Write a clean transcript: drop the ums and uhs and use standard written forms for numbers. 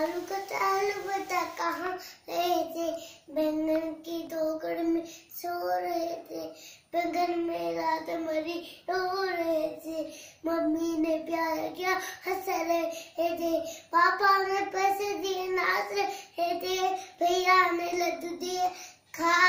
आलू बता कहाँ रहे थे, बैंगन की टोकरी में सो रहे थे, बैंगन में रात मरी रो रहे थे, मम्मी ने प्यार किया हंस रहे थे, पापा ने पैसे दिए नाच रहे थे, भैया ने लड्डू दिए खा